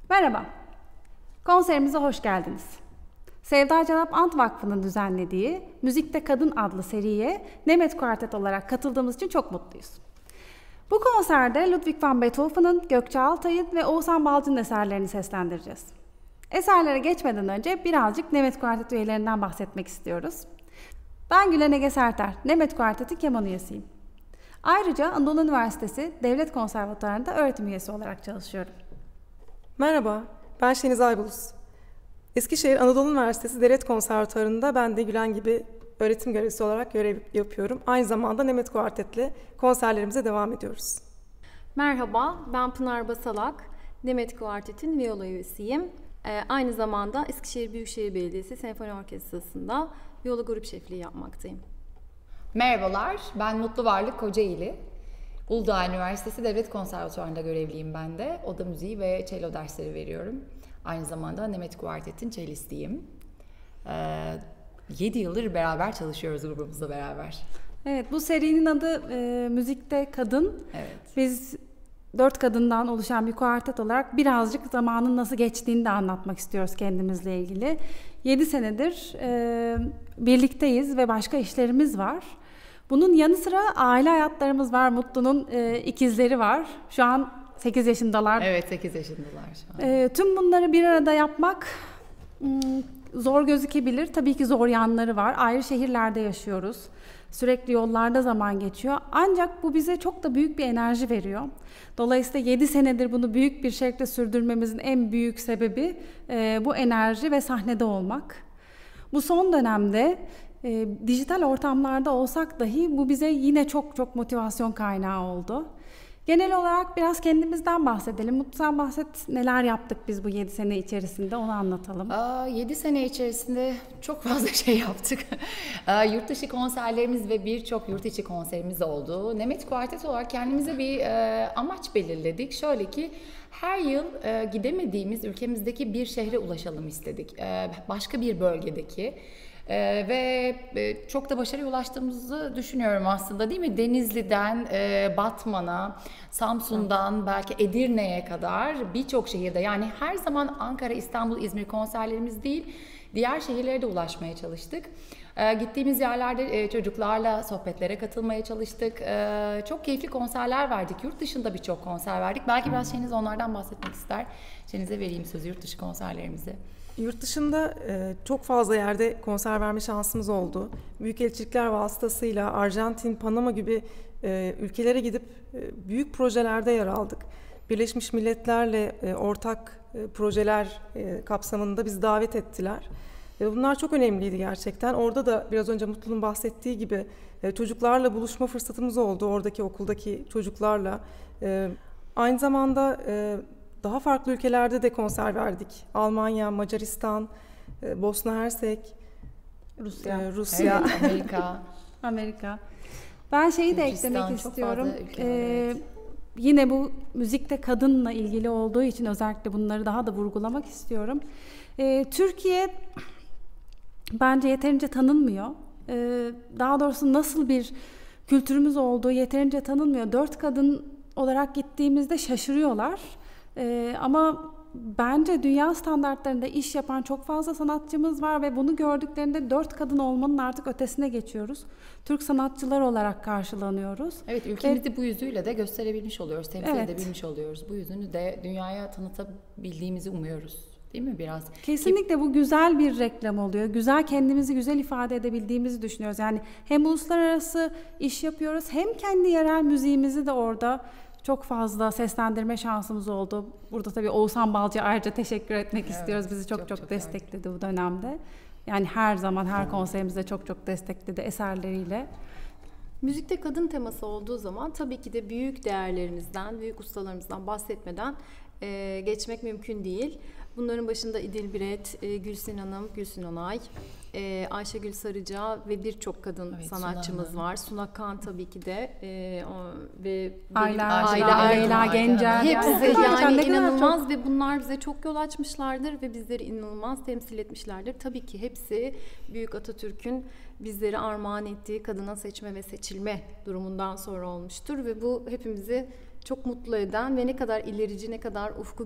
Merhaba, konserimize hoş geldiniz. Sevda Cenap Ant Vakfı'nın düzenlediği Müzikte Kadın adlı seriye Nemet Kuartet olarak katıldığımız için çok mutluyuz. Bu konserde Ludwig van Beethoven'ın, Gökçe Altay'ın ve Oğuzhan Balcı'nın eserlerini seslendireceğiz. Eserlere geçmeden önce birazcık Nemet Kuartet üyelerinden bahsetmek istiyoruz. Ben Gülen Ege Serter, Nemet Kuartet'in keman üyesiyim. Ayrıca Anadolu Üniversitesi Devlet Konservatuvarı'nda öğretim üyesi olarak çalışıyorum. Merhaba, ben Şeniz Aybulus. Eskişehir Anadolu Üniversitesi Devlet Konservatuvarı'nda ben de Gülen gibi öğretim görevlisi olarak görev yapıyorum. Aynı zamanda Nemet Kuartet'le konserlerimize devam ediyoruz. Merhaba, ben Pınar Basalak, Nemet Kuartet'in viola üyesiyim. Aynı zamanda Eskişehir Büyükşehir Belediyesi Senfoni Orkestrası'nda viola grup şefliği yapmaktayım. Merhabalar, ben Mutlu Varlık Kocaeli. Uludağ Üniversitesi Devlet Konservatuvarı'nda görevliyim ben de. Oda müziği ve cello dersleri veriyorum. Aynı zamanda Nemet Kuartet'in cellistiyim. 7 yıldır beraber çalışıyoruz grubumuzla beraber. Evet, bu serinin adı Müzikte Kadın. Evet. Biz 4 kadından oluşan bir kuartet olarak birazcık zamanın nasıl geçtiğini de anlatmak istiyoruz kendimizle ilgili. 7 senedir birlikteyiz ve başka işlerimiz var. Bunun yanı sıra aile hayatlarımız var. Mutlu'nun ikizleri var. Şu an 8 yaşındalar. Evet, 8 yaşındalar şu an. Tüm bunları bir arada yapmak zor gözükebilir. Tabii ki zor yanları var. Ayrı şehirlerde yaşıyoruz. Sürekli yollarda zaman geçiyor. Ancak bu bize çok da büyük bir enerji veriyor. Dolayısıyla 7 senedir bunu büyük bir şekilde sürdürmemizin en büyük sebebi bu enerji ve sahnede olmak. Bu son dönemde dijital ortamlarda olsak dahi bu bize yine çok motivasyon kaynağı oldu. Genel olarak biraz kendimizden bahsedelim. Mutlu, sen bahset, neler yaptık biz bu 7 sene içerisinde, onu anlatalım. 7 sene içerisinde çok fazla şey yaptık. Yurt dışı konserlerimiz ve birçok yurt içi konserimiz oldu. Nemet Kuartet olarak kendimize bir amaç belirledik. Şöyle ki her yıl gidemediğimiz ülkemizdeki bir şehre ulaşalım istedik. Başka bir bölgedeki. Ve çok da başarıya ulaştığımızı düşünüyorum aslında, değil mi? Denizli'den Batman'a, Samsun'dan belki Edirne'ye kadar birçok şehirde, yani her zaman Ankara, İstanbul, İzmir konserlerimiz değil, diğer şehirlere de ulaşmaya çalıştık. Gittiğimiz yerlerde çocuklarla sohbetlere katılmaya çalıştık. Çok keyifli konserler verdik. Yurt dışında birçok konser verdik. Belki biraz Şeniz onlardan bahsetmek ister. Şeniz'e vereyim sözü, yurt dışı konserlerimizi. Yurt dışında çok fazla yerde konser verme şansımız oldu. Büyükelçilikler vasıtasıyla Arjantin, Panama gibi ülkelere gidip büyük projelerde yer aldık. Birleşmiş Milletler'le ortak projeler kapsamında bizi davet ettiler. Bunlar çok önemliydi gerçekten. Orada da biraz önce Mutlu'nun bahsettiği gibi çocuklarla buluşma fırsatımız oldu. Oradaki okuldaki çocuklarla. Aynı zamanda daha farklı ülkelerde de konser verdik. Almanya, Macaristan, Bosna Hersek, Rusya. Evet, Amerika. Ben şeyi de eklemek istiyorum. Yine bu müzikte kadınla ilgili olduğu için özellikle bunları daha da vurgulamak istiyorum. Türkiye bence yeterince tanınmıyor. Daha doğrusu nasıl bir kültürümüz olduğu yeterince tanınmıyor. 4 kadın olarak gittiğimizde şaşırıyorlar. Ama bence dünya standartlarında iş yapan çok fazla sanatçımız var ve bunu gördüklerinde 4 kadın olmanın artık ötesine geçiyoruz. Türk sanatçılar olarak karşılanıyoruz. Evet, ülkemizi bu yüzüyle de gösterebilmiş oluyoruz, temsil edebilmiş oluyoruz. Bu yüzünü de dünyaya tanıtabildiğimizi umuyoruz. Değil mi biraz? Kesinlikle bu güzel bir reklam oluyor. Güzel, kendimizi güzel ifade edebildiğimizi düşünüyoruz. Yani hem uluslararası iş yapıyoruz, hem kendi yerel müziğimizi de orada çok fazla seslendirme şansımız oldu. Burada tabii Oğuzhan Balcı'ya ayrıca teşekkür etmek istiyoruz. Bizi çok destekledi bu dönemde. Yani her zaman her konserimizde çok destekledi eserleriyle. Müzikte kadın teması olduğu zaman tabii ki de büyük değerlerimizden, büyük ustalarımızdan bahsetmeden geçmek mümkün değil. Bunların başında İdil Biret, Gülsün Hanım, Gülsün Onay, Ayşegül Sarıca ve birçok kadın sanatçımız var. Suna Kan tabii ki de ve Ayla Gencer. Hepsi yani inanılmaz ve bunlar bize çok yol açmışlardır ve bizleri inanılmaz temsil etmişlerdir. Tabii ki hepsi Büyük Atatürk'ün bizleri armağan ettiği kadına seçme ve seçilme durumundan sonra olmuştur ve bu hepimizi çok mutlu eden ve ne kadar ilerici, ne kadar ufku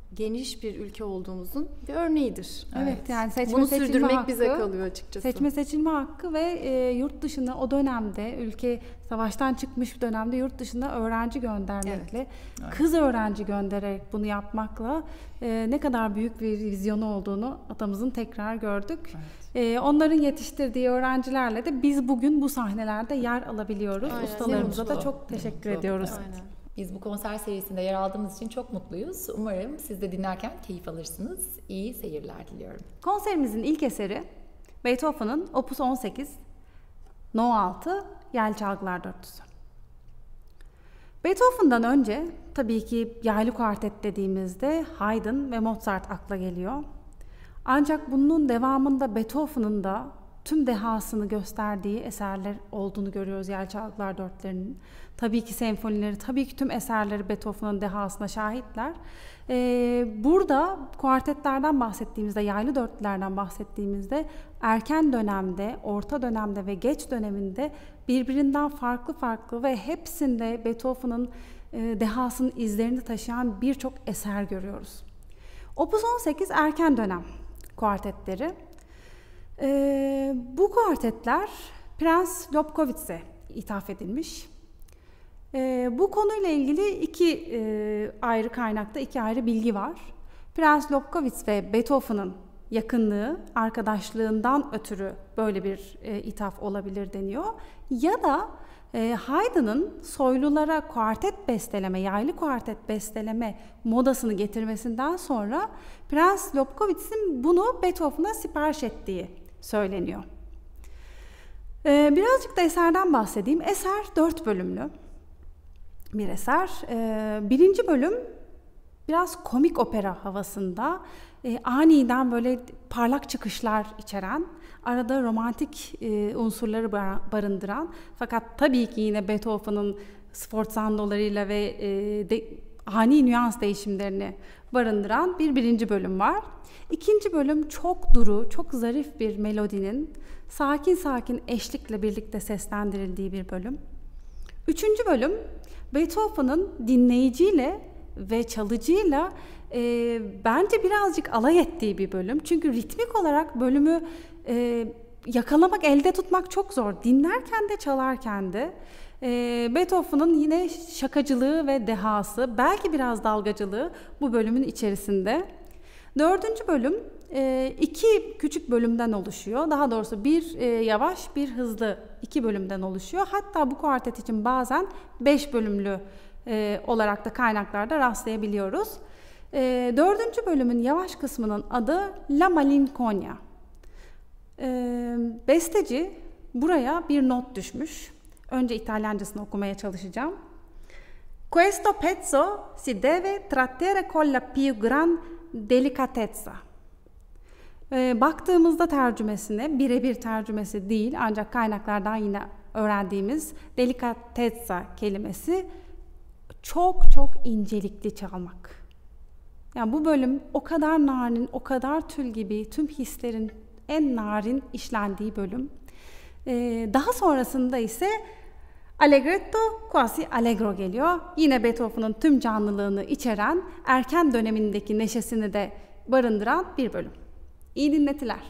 geniş bir ülke olduğumuzun bir örneğidir. Evet, yani seçme bunu seçilme sürdürmek hakkı, bize kalıyor açıkçası. Seçme seçilme hakkı ve yurt dışına o dönemde, ülke savaştan çıkmış bir dönemde yurt dışına öğrenci göndermekle, kız öğrenci göndererek bunu yapmakla ne kadar büyük bir vizyonu olduğunu atamızın tekrar gördük. Onların yetiştirdiği öğrencilerle de biz bugün bu sahnelerde yer alabiliyoruz. Aynen, ustalarımıza da çok teşekkür ediyoruz. Aynen. Biz bu konser serisinde yer aldığımız için çok mutluyuz. Umarım siz de dinlerken keyif alırsınız. İyi seyirler diliyorum. Konserimizin ilk eseri Beethoven'ın Opus 18 No 6 Yaylı Çalgılar Dörtlüsü. Beethoven'dan önce tabii ki yaylı kuartet dediğimizde Haydn ve Mozart akla geliyor. Ancak bunun devamında Beethoven'ın da tüm dehasını gösterdiği eserler olduğunu görüyoruz Yaylı Çalgılar Dörtlülerinin. Tabii ki senfonileri, tabii ki tüm eserleri Beethoven'ın dehasına şahitler. Burada kuartetlerden bahsettiğimizde, yaylı dörtlülerden bahsettiğimizde erken dönemde, orta dönemde ve geç döneminde birbirinden farklı ve hepsinde Beethoven'ın dehasının izlerini taşıyan birçok eser görüyoruz. Opus 18 erken dönem kuartetleri. Bu kuartetler Prens Lobkowitz'e ithaf edilmiş. Bu konuyla ilgili iki ayrı kaynakta iki ayrı bilgi var. Prens Lobkowitz ve Beethoven'ın yakınlığı, arkadaşlığından ötürü böyle bir ithaf olabilir deniyor. Ya da Haydn'ın soylulara kuartet besteleme, yaylı kuartet besteleme modasını getirmesinden sonra Prens Lobkowitz'in bunu Beethoven'a sipariş ettiği söyleniyor. Birazcık da eserden bahsedeyim. Eser 4 bölümlü bir eser. Birinci bölüm biraz komik opera havasında, aniden böyle parlak çıkışlar içeren, arada romantik unsurları barındıran, fakat tabii ki yine Beethoven'ın sforzandolarıyla ve ani nüans değişimlerini barındıran birinci bölüm var. İkinci bölüm çok duru, çok zarif bir melodinin sakin eşlikle birlikte seslendirildiği bir bölüm. Üçüncü bölüm Beethoven'ın dinleyiciyle ve çalıcıyla bence birazcık alay ettiği bir bölüm. Çünkü ritmik olarak bölümü yakalamak, elde tutmak çok zor. Dinlerken de çalarken de Beethoven'ın yine şakacılığı ve dehası, belki biraz dalgacılığı bu bölümün içerisinde. Dördüncü bölüm iki küçük bölümden oluşuyor. Daha doğrusu bir yavaş, bir hızlı iki bölümden oluşuyor. Hatta bu kuartet için bazen 5 bölümlü olarak da kaynaklarda rastlayabiliyoruz. Dördüncü bölümün yavaş kısmının adı La Malinconia. Besteci buraya bir not düşmüş. Önce İtalyancasını okumaya çalışacağım. Questo pezzo si deve trattare con la più gran delicatezza. Baktığımızda tercümesine, birebir tercümesi değil ancak kaynaklardan yine öğrendiğimiz delicatezza kelimesi çok incelikli çalmak. Yani bu bölüm o kadar narin, o kadar tül gibi tüm hislerin en narin işlendiği bölüm. Daha sonrasında ise Allegretto quasi allegro geliyor. Yine Beethoven'ın tüm canlılığını içeren, erken dönemindeki neşesini de barındıran bir bölüm. İyi dinletiler.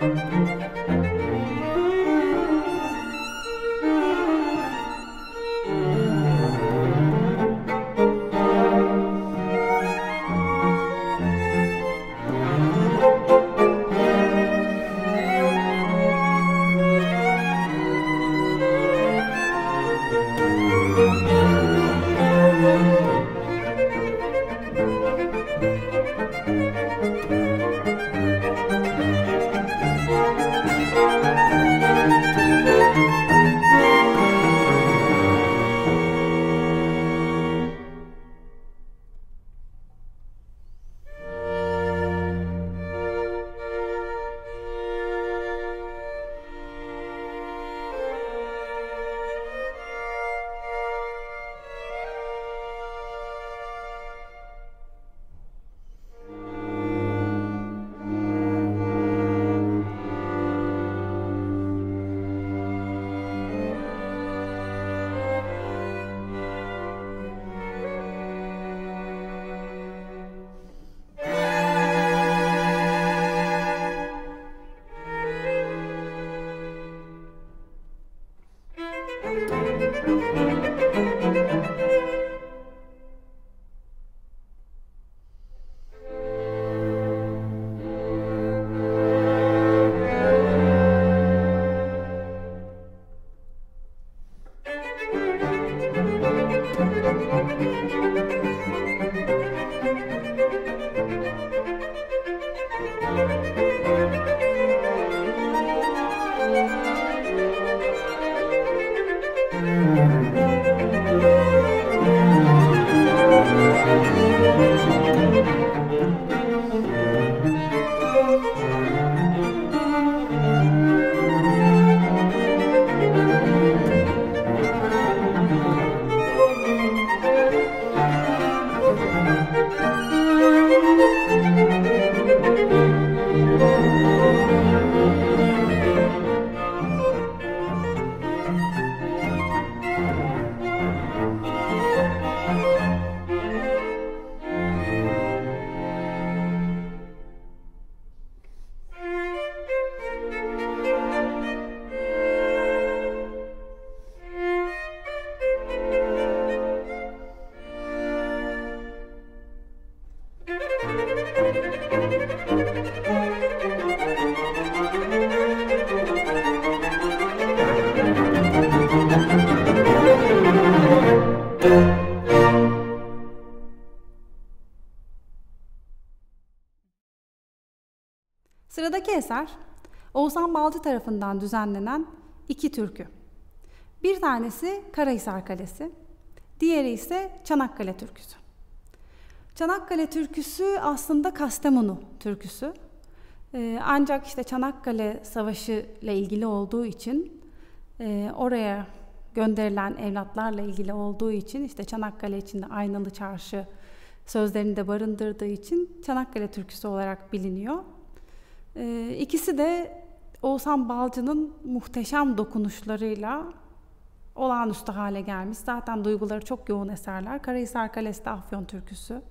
Sıradaki eser, Oğuzhan Balcı tarafından düzenlenen iki türkü. Bir tanesi Karahisar Kalesi, diğeri ise Çanakkale Türküsü. Çanakkale Türküsü aslında Kastamonu türküsü. Ancak işte Çanakkale Savaşı ile ilgili olduğu için, oraya gönderilen evlatlarla ilgili olduğu için, işte Çanakkale içinde Aynalı Çarşı sözlerini de barındırdığı için Çanakkale Türküsü olarak biliniyor. İkisi de Oğuzhan Balcı'nın muhteşem dokunuşlarıyla olağanüstü hale gelmiş. Zaten duyguları çok yoğun eserler. Karahisar Kalesi de Afyon Türküsü.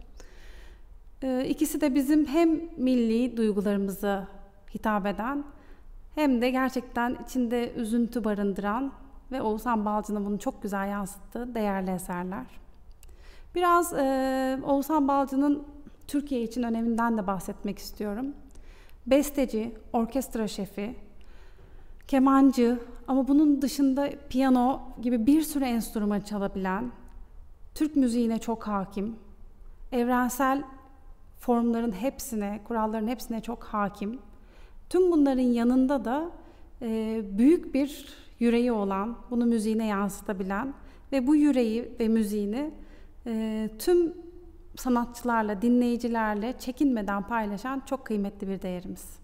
İkisi de bizim hem milli duygularımıza hitap eden hem de gerçekten içinde üzüntü barındıran ve Oğuzhan Balcı'nın bunu çok güzel yansıttığı değerli eserler. Biraz Oğuzhan Balcı'nın Türkiye için öneminden de bahsetmek istiyorum. Besteci, orkestra şefi, kemancı ama bunun dışında piyano gibi bir sürü enstrüman çalabilen, Türk müziğine çok hakim, evrensel formların hepsine, kuralların hepsine çok hakim. Tüm bunların yanında da büyük bir yüreği olan, bunu müziğine yansıtabilen ve bu yüreği ve müziğini tüm sanatçılarla, dinleyicilerle çekinmeden paylaşan çok kıymetli bir değerimiz.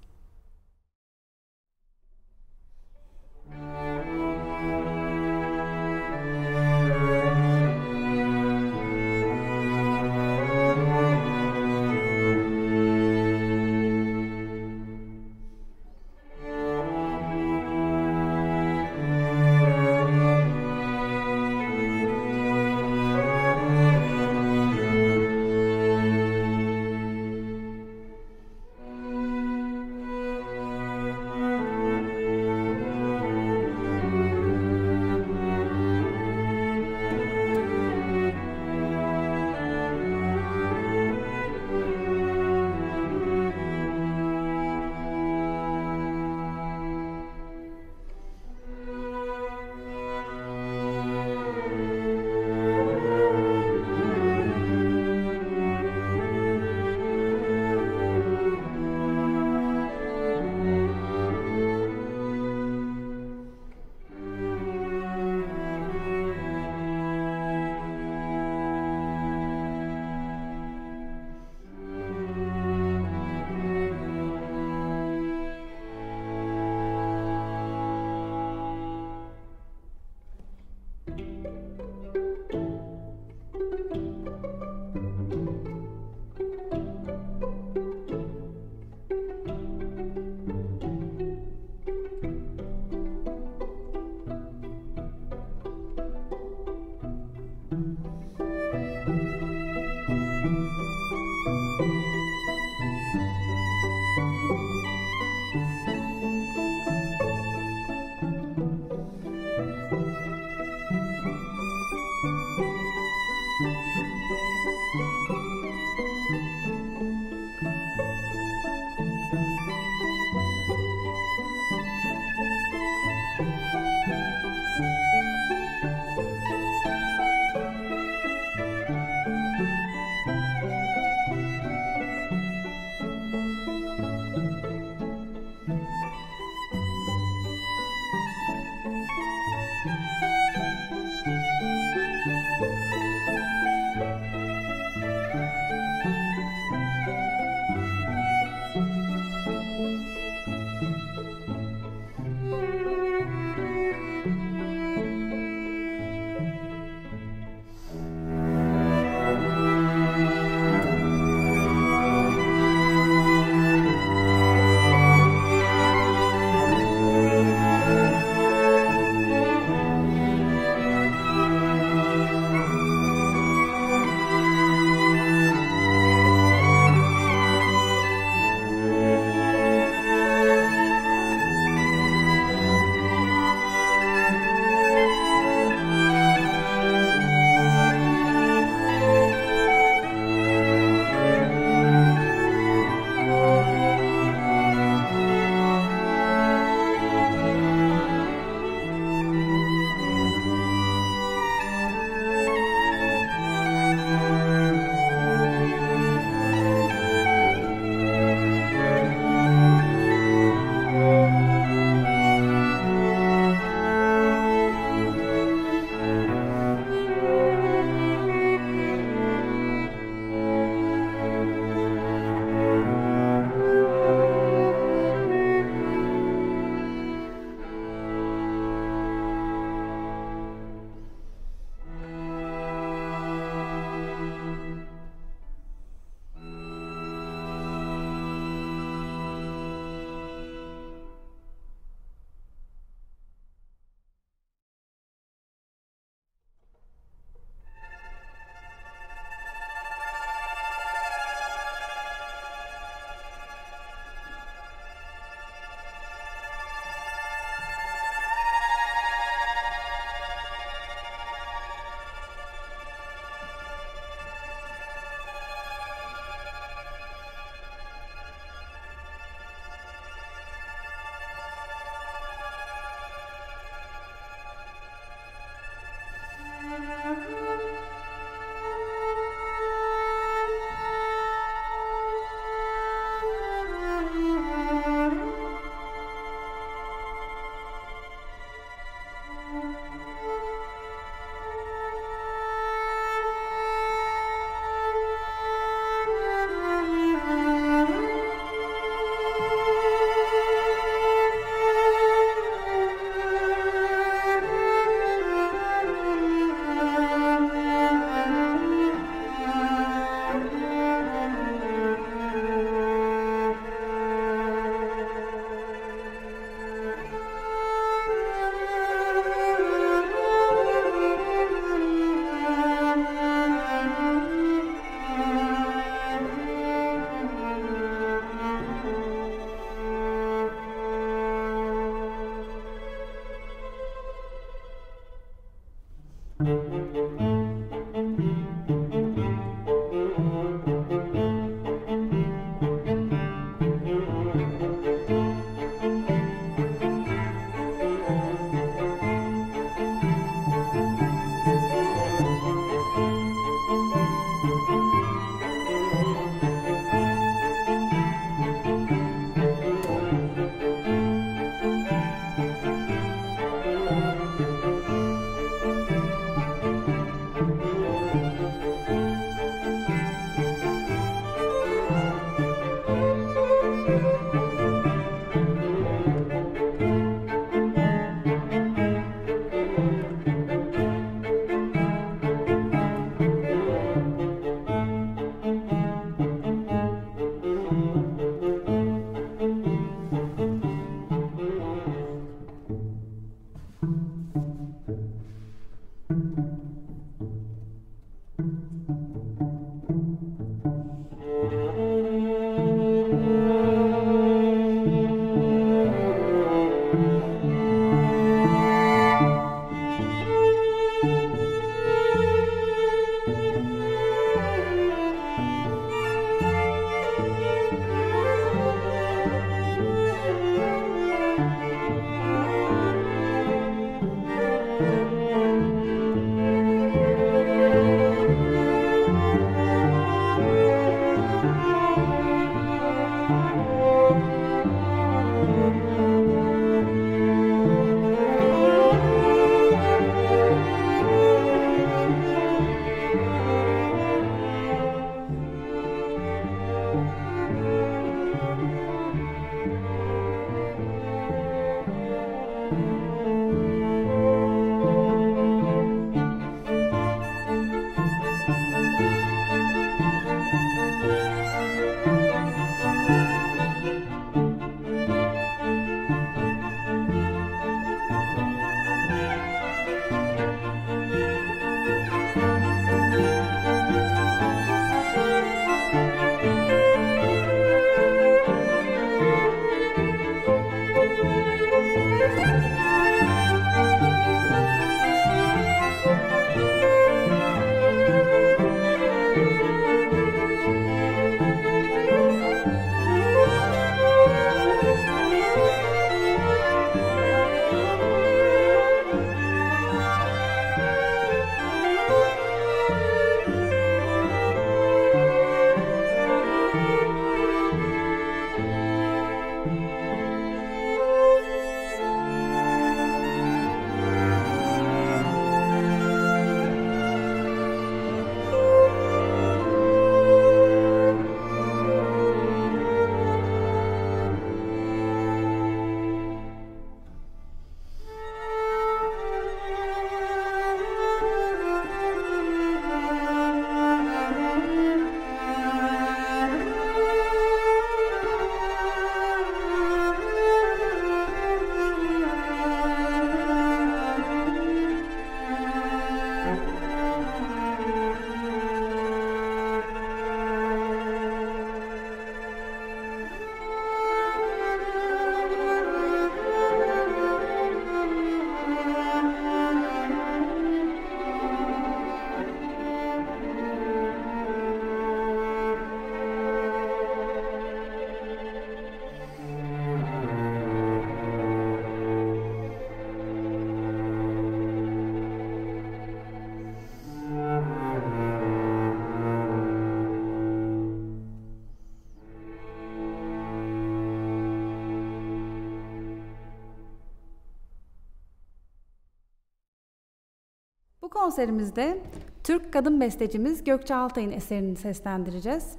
Bu konserimizde Türk kadın bestecimiz Gökçe Altay'ın eserini seslendireceğiz.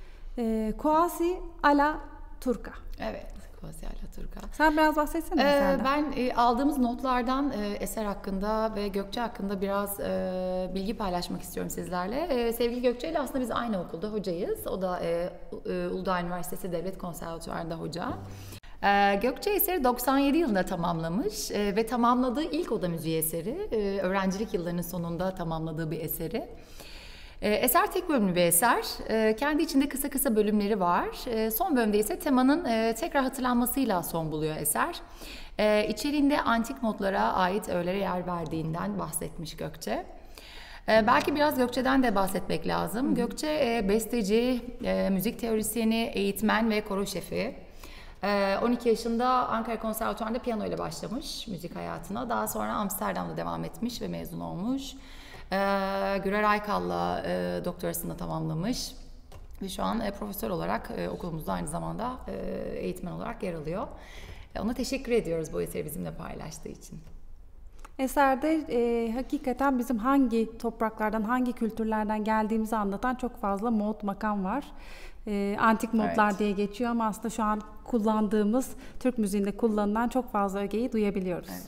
Quasi alla Turca. Evet. Quasi alla Turca. Sen biraz bahsetsene eserden. Ben aldığımız notlardan eser hakkında ve Gökçe hakkında biraz bilgi paylaşmak istiyorum sizlerle. Sevgili Gökçe ile aslında biz aynı okulda hocayız. O da Uludağ Üniversitesi Devlet Konservatuvarı'nda hoca. Gökçe eseri 97 yılında tamamlamış ve tamamladığı ilk oda müziği eseri. Öğrencilik yıllarının sonunda tamamladığı bir eseri. Eser tek bölümlü bir eser. Kendi içinde kısa kısa bölümleri var. Son bölümde ise temanın tekrar hatırlanmasıyla son buluyor eser. İçeriğinde antik modlara ait öğelere yer verdiğinden bahsetmiş Gökçe. Belki biraz Gökçe'den de bahsetmek lazım. Gökçe besteci, müzik teorisyeni, eğitmen ve koro şefi. 12 yaşında Ankara Konservatuvarı'nda piyano ile başlamış müzik hayatına. Daha sonra Amsterdam'da devam etmiş ve mezun olmuş. Gürer Aykal'la doktorasını tamamlamış ve şu an profesör olarak okulumuzda aynı zamanda eğitmen olarak yer alıyor. Ona teşekkür ediyoruz bu eseri bizimle paylaştığı için. Eserde hakikaten bizim hangi topraklardan, hangi kültürlerden geldiğimizi anlatan çok fazla mod, makam var. Antik modlar diye geçiyor ama aslında şu an kullandığımız, Türk müziğinde kullanılan çok fazla ögeyi duyabiliyoruz. Evet.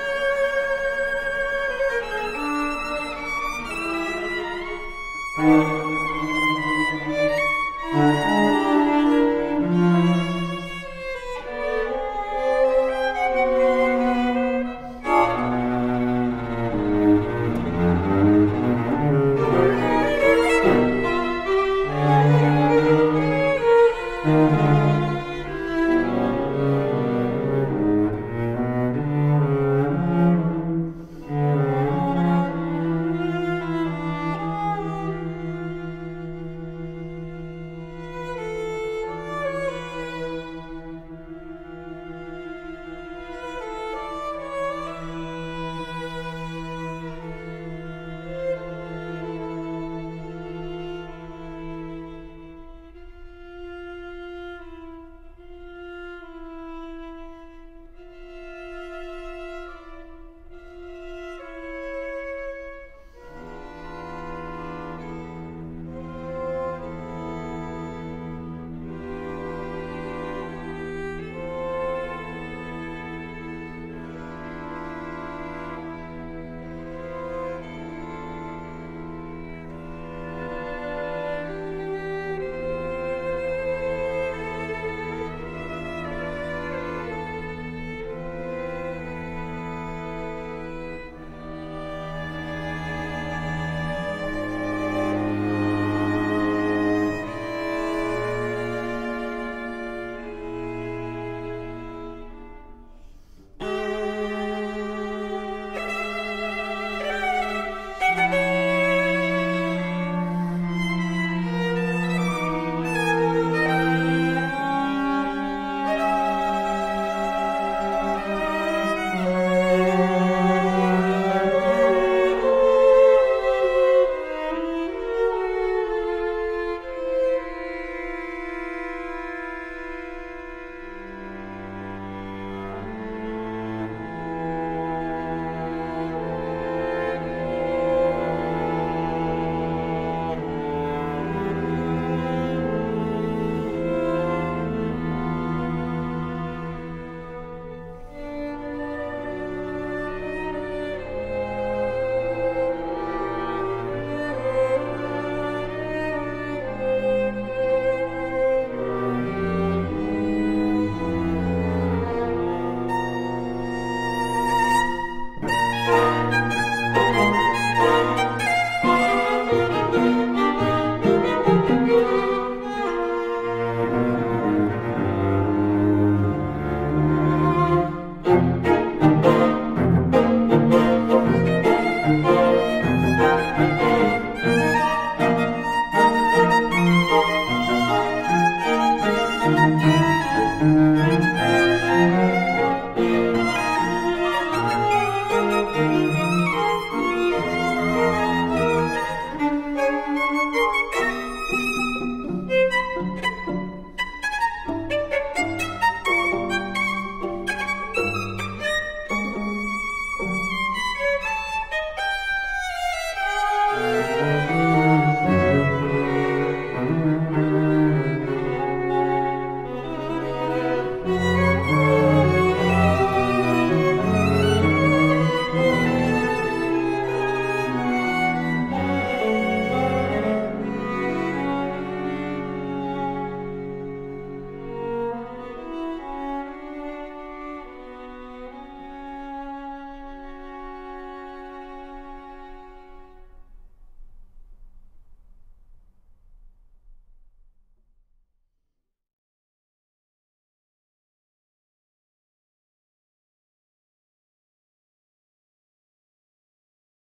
Thank you.